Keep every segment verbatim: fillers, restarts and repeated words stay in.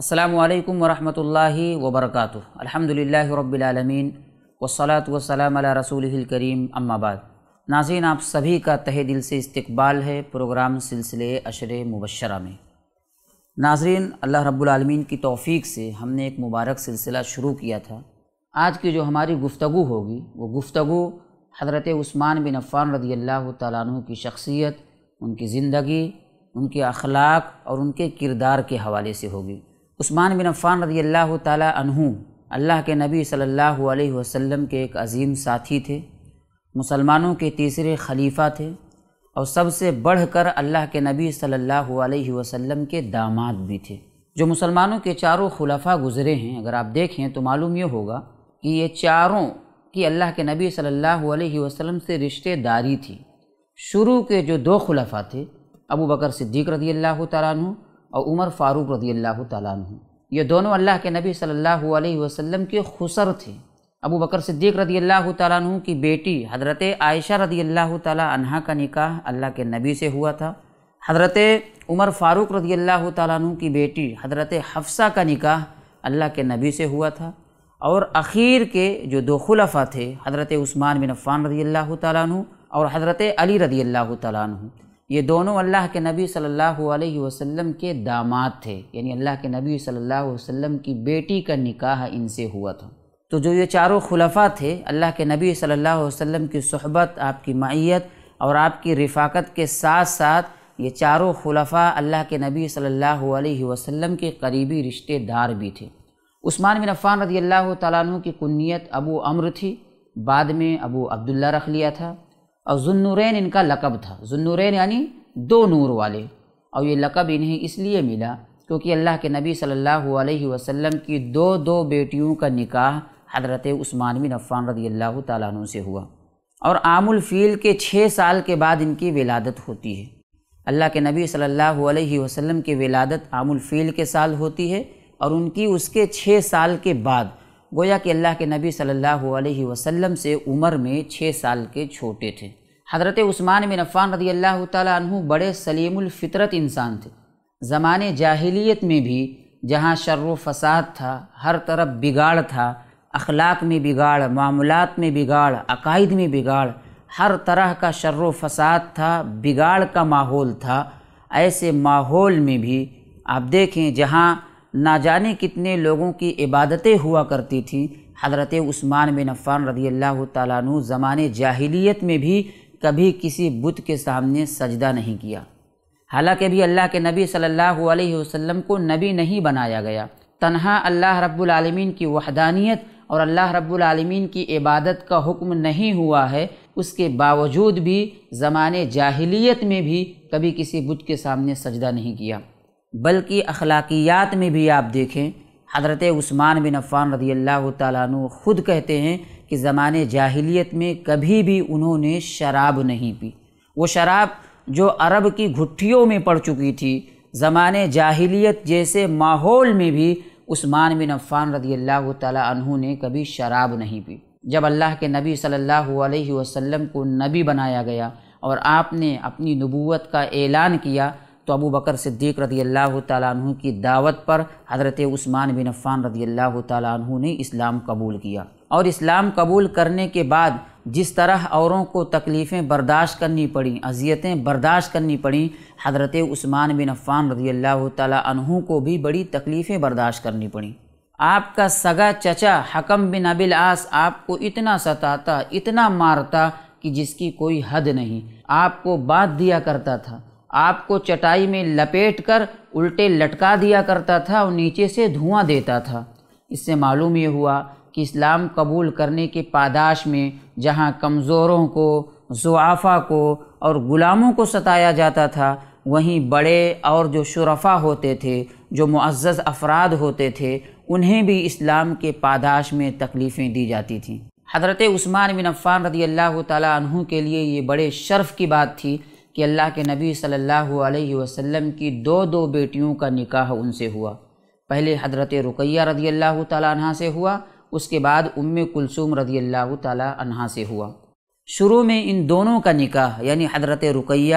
السلام علیکم ورحمۃ اللہ وبرکاتہ۔ الحمدللہ رب العالمین والصلاة والسلام علی رسولہ الکریم، اما بعد۔ ناظرین، آپ سبھی کا تہہ دل سے استقبال ہے پروگرام سلسلے اشر مبشرہ میں۔ ناظرین، اللہ رب العالمین کی توفیق سے ہم نے ایک مبارک سلسلہ شروع کیا تھا۔ آج کی جو ہماری گفتگو ہوگی وہ گفتگو حضرت عثمان بن عفان رضی اللہ تعالیٰ عنہ کی شخصیت، ان کی زندگی، ان کے اخلاق اور ان کے کردار کے حوالے سے ہوگی۔ عثمان بن عفان رضی اللہ تعالیٰ عنہ اللہ کے نبی صلی اللہ علیہ وسلم کے ایک عظیم ساتھی تھے، مسلمانوں کے تیسرے خلیفہ تھے، اور سب سے بڑھ کر اللہ کے نبی صلی اللہ علیہ وسلم کے داماد بھی تھے۔ جو مسلمانوں کے چاروں خلفاء گزرے ہیں، اگر آپ دیکھیں تو معلوم یہ ہوگا کہ یہ چاروں کی اللہ کے نبی صلی اللہ علیہ وسلم سے رشتہ داری تھی۔ شروع کے جو دو خلفاء تھے، ابو بکر صدیق رضی اللہ تعالیٰ عنہ اور عمر فاروق رضی اللہ تعالیٰ عنہ، یہ دونوں اللہ کے نبی صلی اللہ علیہ وسلم کے خسر تھے۔ ابو بکر صدیق رضی اللہ تعالیٰ عنہ کی بیٹی حضرت عائشہ رضی اللہ تعالیٰ عنہا کا نکاح اللہ کے نبی سے ہوا تھا۔ حضرت عمر فاروق رضی اللہ تعالیٰ عنہ کی بیٹی حضرت حفصہ کا نکاح اللہ کے نبی سے ہوا تھا۔ اور اخیر کے جو دو خلفاء تھے، حضرت عثمان بن عفان رضی اللہ تعالیٰ عنہ اور حضرت علی رضی اللہ تعالیٰ عنہ، یہ دونوں اللہ کے نبی صلی اللہ علیہ وسلم کے داماد تھے، یعنی اللہ کے نبی صلی اللہ علیہ وسلم کی بیٹی کا نکاح ان سے ہوا تھا۔ تو جو یہ چاروں خلفاء تھے، اللہ کے نبی صلی اللہ علیہ وسلم کی صحبت، آپ کی معیت اور آپ کی رفاقت کے ساتھ ساتھ یہ چاروں خلفاء اللہ کے نبی صلی اللہ علیہ وسلم کے قریبی رشتہ دار بھی تھے۔ عثمان بن عفان رضی اللہ تعالیٰ عنہ کی کنیت ابو عمرو تھی، بعد میں ابو عبداللہ رکھ لیا تھا، اور ذوالنورین ان کا لقب تھا۔ ذوالنورین یعنی دو نور والے، اور یہ لقب انہیں اس لیے ملا کیونکہ اللہ کے نبی صلی اللہ علیہ وسلم کی دو دو بیٹیوں کا نکاح حضرت عثمان بن عفان رضی اللہ تعالیٰ عنہ سے ہوا، اور عام الفیل کے چھ سال کے بعد ان کی ولادت ہوتی ہے۔ اللہ کے نبی صلی اللہ علیہ وسلم کی ولادت عام الفیل کے سال ہوتی ہے، اور ان کی اس کے چھ سال کے بعد، گویا کہ اللہ کے نبی صلی اللہ علیہ وسلم سے عمر میں چھ سال کے چھوٹے تھے۔ حضرت عثمان بن عفان رضی اللہ تعالیٰ عنہ بڑے سلیم الفطرت انسان تھے۔ زمانے جاہلیت میں بھی جہاں شر و فساد تھا، ہر طرف بگاڑ تھا، اخلاق میں بگاڑ، معاملات میں بگاڑ، عقائد میں بگاڑ، ہر طرح کا شر و فساد تھا، بگاڑ کا ماحول تھا۔ ایسے ماحول میں بھی آپ دیکھیں جہاں نہ جانے کتنے لوگوں کی عبادتیں ہوا کرتی تھیں، حضرت عثمان بن عفان رضی اللہ تعالیٰ عنہ زمانے جاہلیت میں بھی کبھی کسی بت کے سامنے سجدہ نہیں کیا، حالانکہ بھی اللہ کے نبی صلی اللہ علیہ وسلم کو نبی نہیں بنایا گیا۔ تنہا اللہ رب العالمین کی وحدانیت اور اللہ رب العالمین کی عبادت کا حکم نہیں ہوا ہے، اس کے باوجود بھی زمانے جاہلیت میں بھی کبھی کسی بت کے سامنے سجدہ نہیں کیا۔ بلکہ اخلاقیات میں بھی آپ دیکھیں، حضرت عثمان بن عفان رضی اللہ تعالیٰ عنہ خود کہتے ہیں کہ زمانے جاہلیت میں کبھی بھی انہوں نے شراب نہیں پی۔ وہ شراب جو عرب کی گھٹیوں میں پڑ چکی تھی، زمانے جاہلیت جیسے ماحول میں بھی عثمان بن عفان رضی اللہ تعالیٰ عنہ نے کبھی شراب نہیں پی۔ جب اللہ کے نبی صلی اللہ علیہ وسلم کو نبی بنایا گیا اور آپ نے اپنی نبوت کا اعلان کیا، تو ابو بکر صدیق رضی اللہ تعالیٰ عنہ کی دعوت پر حضرت عثمان بن عفان رضی اللہ تعالیٰ عنہ نے اسلام قبول کیا، اور اسلام قبول کرنے کے بعد جس طرح اوروں کو تکلیفیں برداشت کرنی پڑیں، اذیتیں برداشت کرنی پڑیں، حضرت عثمان بن عفان رضی اللہ تعالیٰ عنہ کو بھی بڑی تکلیفیں برداشت کرنی پڑیں۔ آپ کا سگا چچا حکم بن ابی العاص آپ کو اتنا ستاتا، اتنا مارتا کہ جس کی کوئی حد نہیں، آپ کو باندھ دیا کرتا تھا، آپ کو چٹائی میں لپیٹ کر الٹے لٹکا دیا کرتا تھا اور نیچے سے دھواں دیتا تھا۔ اس سے معلوم یہ ہوا کہ اسلام قبول کرنے کے پاداش میں جہاں کمزوروں کو، ضعفاء کو اور غلاموں کو ستایا جاتا تھا، وہیں بڑے اور جو شرفاء ہوتے تھے، جو معزز افراد ہوتے تھے، انہیں بھی اسلام کے پاداش میں تکلیفیں دی جاتی تھیں۔ حضرت عثمان بن عفان رضی اللہ تعالیٰ عنہ کے لیے یہ بڑے شرف کی بات تھی کہ اللہ کے نبی صلی اللہ علیہ وسلم کی دو دو بیٹیوں کا نکاح ان سے ہوا۔ پہلے حضرت رقیہ رضی اللہ تعالیٰ عنہ سے ہوا، اس کے بعد ام کلثوم رضی اللہ تعالیٰ عنہ سے ہوا۔ شروع میں ان دونوں کا نکاح یعنی حضرت رقیہ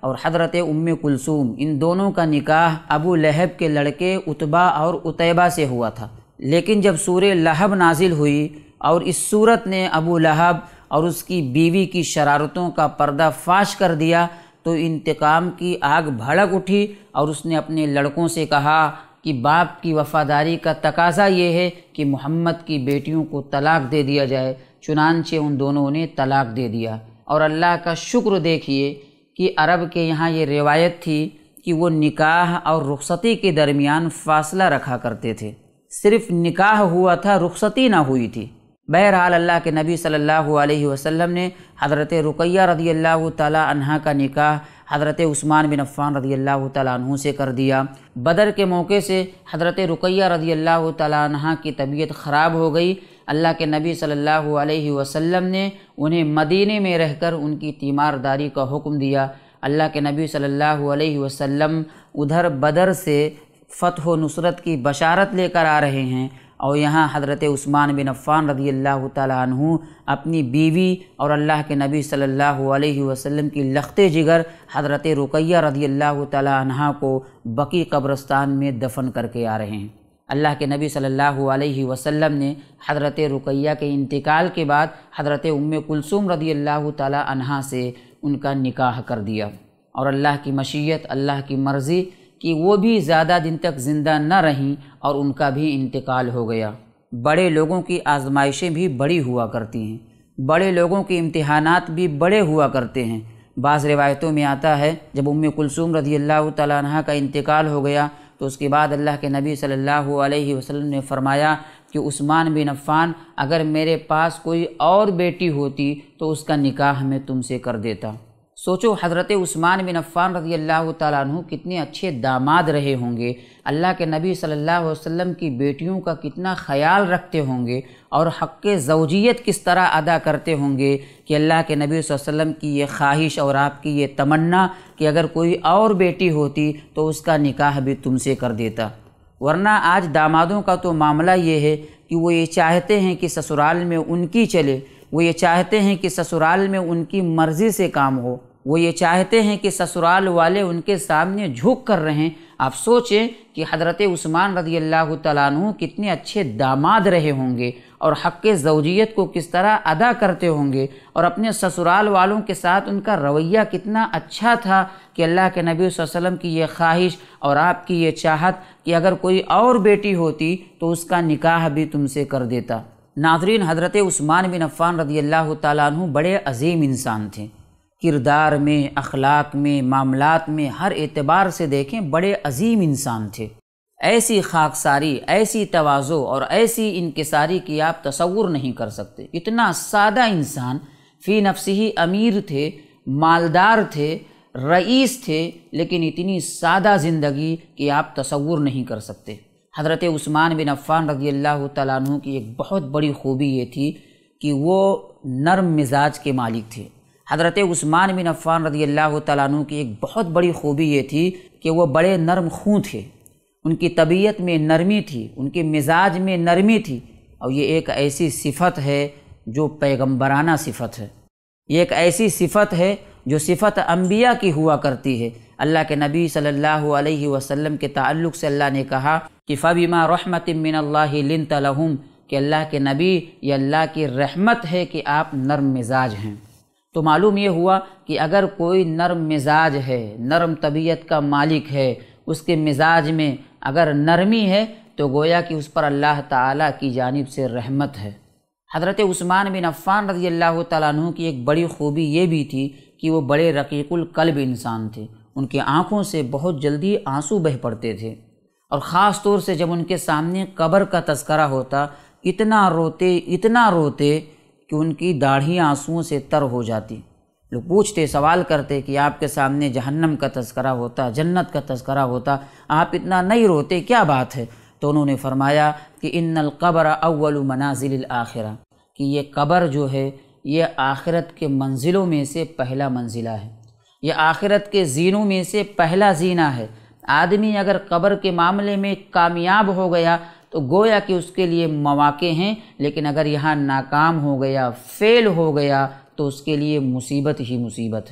اور حضرت ام کلثوم، ان دونوں کا نکاح ابو لہب کے لڑکے عتبہ اور عتیبہ سے ہوا تھا۔ لیکن جب سورہ لہب نازل ہوئی اور اس صورت نے ابو لہب اور اس کی بیوی کی شرارتوں کا پردہ فاش کر دیا تو انتقام کی آگ بھڑک اٹھی، اور اس نے اپنے لڑکوں سے کہا کہ باپ کی وفاداری کا تقاضا یہ ہے کہ محمد کی بیٹیوں کو طلاق دے دیا جائے۔ چنانچہ ان دونوں نے طلاق دے دیا۔ اور اللہ کا شکر دیکھیے کہ عرب کے یہاں یہ روایت تھی کہ وہ نکاح اور رخصتی کے درمیان فاصلہ رکھا کرتے تھے، صرف نکاح ہوا تھا، رخصتی نہ ہوئی تھی۔ بہرحال اللہ کے نبی صلی اللہ علیہ وسلم نے حضرت رقیہ رضی اللہ تعالی عنہ کا نکاح حضرت عثمان بن عفان رضی اللہ تعالیٰ عنہ سے کر دیا۔ بدر کے موقع سے حضرت رقیہ رضی اللہ تعالیٰ عنہ کی طبیعت خراب ہو گئی۔ اللہ کے نبی صلی اللہ علیہ وسلم نے انہیں مدینے میں رہ کر ان کی تیمارداری کا حکم دیا۔ اللہ کے نبی صلی اللہ علیہ وسلم ادھر بدر سے فتح و نصرت کی بشارت لے کر آ رہے ہیں، اور یہاں حضرت عثمان بن عفان رضی اللہ تعالیٰ عنہ اپنی بیوی اور اللہ کے نبی صلی اللہ علیہ وسلم کی لخت جگر حضرت رقیہ رضی اللہ تعالیٰ عنہ کو بقیع قبرستان میں دفن کر کے آ رہے ہیں۔ اللہ کے نبی صلی اللہ علیہ وسلم نے حضرت رقیہ کے انتقال کے بعد حضرت ام کلثوم رضی اللہ تعالیٰ عنہ سے ان کا نکاح کر دیا، اور اللہ کی مشیت، اللہ کی مرضی کہ وہ بھی زیادہ دن تک زندہ نہ رہیں اور ان کا بھی انتقال ہو گیا۔ بڑے لوگوں کی آزمائشیں بھی بڑی ہوا کرتی ہیں، بڑے لوگوں کے امتحانات بھی بڑے ہوا کرتے ہیں۔ بعض روایتوں میں آتا ہے جب ام کلثوم رضی اللہ تعالیٰ عنہ کا انتقال ہو گیا تو اس کے بعد اللہ کے نبی صلی اللہ علیہ وسلم نے فرمایا کہ عثمان بن عفان، اگر میرے پاس کوئی اور بیٹی ہوتی تو اس کا نکاح میں تم سے کر دیتا۔ سوچو حضرت عثمان بن عفان رضی اللہ تعالیٰ عنہ کتنے اچھے داماد رہے ہوں گے، اللہ کے نبی صلی اللہ علیہ وسلم کی بیٹیوں کا کتنا خیال رکھتے ہوں گے، اور حق زوجیت کس طرح ادا کرتے ہوں گے کہ اللہ کے نبی صلی اللہ علیہ وسلم کی یہ خواہش اور آپ کی یہ تمنا کہ اگر کوئی اور بیٹی ہوتی تو اس کا نکاح بھی تم سے کر دیتا۔ ورنہ آج دامادوں کا تو معاملہ یہ ہے کہ وہ یہ چاہتے ہیں کہ سسرال میں ان کی چلے، وہ یہ چاہتے ہیں کہ سسرال میں ان کی مرضی سے کام ہو، وہ یہ چاہتے ہیں کہ سسرال والے ان کے سامنے جھک کر رہیں۔ آپ سوچیں کہ حضرت عثمان رضی اللہ تعالیٰ عنہ کتنے اچھے داماد رہے ہوں گے اور حق زوجیت کو کس طرح ادا کرتے ہوں گے، اور اپنے سسرال والوں کے ساتھ ان کا رویہ کتنا اچھا تھا کہ اللہ کے نبی صلی اللہ علیہ وسلم کی یہ خواہش اور آپ کی یہ چاہت کہ اگر کوئی اور بیٹی ہوتی تو اس کا نکاح بھی تم سے کر دیتا۔ ناظرین، حضرت عثمان بن عفان رضی اللہ تعالیٰ عنہ بڑے عظیم انسان تھے، کردار میں، اخلاق میں، معاملات میں، ہر اعتبار سے دیکھیں بڑے عظیم انسان تھے۔ ایسی خاکساری، ایسی تواضع اور ایسی انکساری کی آپ تصور نہیں کر سکتے۔ اتنا سادہ انسان، فی نفسہ امیر تھے، مالدار تھے، رئیس تھے، لیکن اتنی سادہ زندگی کہ آپ تصور نہیں کر سکتے۔ حضرت عثمان بن عفان رضی اللہ تعالیٰ عنہ کی ایک بہت بڑی خوبی یہ تھی کہ وہ نرم مزاج کے مالک تھے۔ حضرت عثمان بن عفان رضی اللہ تعالیٰ عنہ کی ایک بہت بڑی خوبی یہ تھی کہ وہ بڑے نرم خوں تھے، ان کی طبیعت میں نرمی تھی، ان کے مزاج میں نرمی تھی، اور یہ ایک ایسی صفت ہے جو پیغمبرانہ صفت ہے، یہ ایک ایسی صفت ہے جو صفت انبیاء کی ہوا کرتی ہے۔ اللہ کے نبی صلی اللہ علیہ وسلم کے تعلق سے اللہ نے کہا کہ فَبِمَا رَحْمَةٍ مِّنَ اللَّهِ لِنْتَ لَهُمْ، کہ اللہ کے نبی، یہ اللہ کی رحمت ہے کہ آپ نرم مزاج ہیں۔ تو معلوم یہ ہوا کہ اگر کوئی نرم مزاج ہے، نرم طبیعت کا مالک ہے، اس کے مزاج میں اگر نرمی ہے تو گویا کہ اس پر اللہ تعالیٰ کی جانب سے رحمت ہے۔ حضرت عثمان بن عفان رضی اللہ تعالیٰ عنہ کی ایک بڑی خوبی یہ بھی تھی کہ وہ بڑے رقیق القلب انسان تھے، ان کی آنکھوں سے بہت جلدی آنسو بہہ پڑتے تھے، اور خاص طور سے جب ان کے سامنے قبر کا تذکرہ ہوتا اتنا روتے اتنا روتے کہ ان کی داڑھیاں آنسوؤں سے تر ہو جاتی۔ لوگ پوچھتے، سوال کرتے کہ آپ کے سامنے جہنم کا تذکرہ ہوتا، جنت کا تذکرہ ہوتا، آپ اتنا نہیں روتے، کیا بات ہے؟ تو انہوں نے فرمایا کہ ان القبر اول منازل الآخرہ، کہ یہ قبر جو ہے یہ آخرت کے منزلوں میں سے پہلا منزلہ ہے، یہ آخرت کے زینوں میں سے پہلا زینہ ہے۔ آدمی اگر قبر کے معاملے میں کامیاب ہو گیا تو گویا کہ اس کے لیے مواقع ہیں، لیکن اگر یہاں ناکام ہو گیا، فیل ہو گیا تو اس کے لیے مصیبت ہی مصیبت ہے۔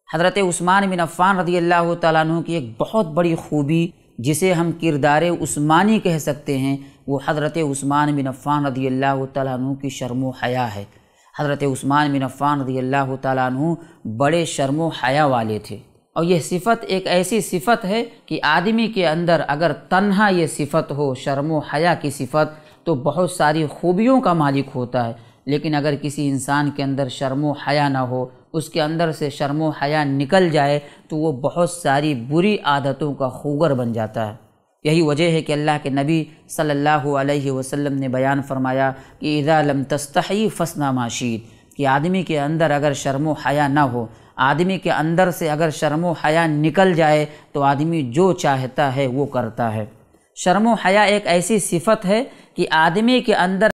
حضرت عثمان بن عفان رضی اللہ تعالیٰ عنہ کی ایک بہت بڑی خوبی جسے ہم کردار عثمانی کہہ سکتے ہیں، وہ حضرت عثمان بن عفان رضی اللہ تعالیٰ عنہ کی شرم و حیا ہے۔ حضرت عثمان بن عفان رضی اللہ تعالیٰ عنہ بڑے شرم و حیا والے تھے، اور یہ صفت ایک ایسی صفت ہے کہ آدمی کے اندر اگر تنہا یہ صفت ہو، شرم و حیا کی صفت، تو بہت ساری خوبیوں کا مالک ہوتا ہے، لیکن اگر کسی انسان کے اندر شرم و حیا نہ ہو، اس کے اندر سے شرم و حیا نکل جائے، تو وہ بہت ساری بری عادتوں کا خوگر بن جاتا ہے۔ یہی وجہ ہے کہ اللہ کے نبی صلی اللہ علیہ وسلم نے بیان فرمایا کہ اذا لم تستحی فاصنع ما شئت، کہ آدمی کے اندر اگر شرم و حیا نہ ہو، آدمی کے اندر سے اگر شرم و حیا نکل جائے تو آدمی جو چاہتا ہے وہ کرتا ہے۔ شرم و حیا ایک ایسی صفت ہے کہ آدمی کے اندر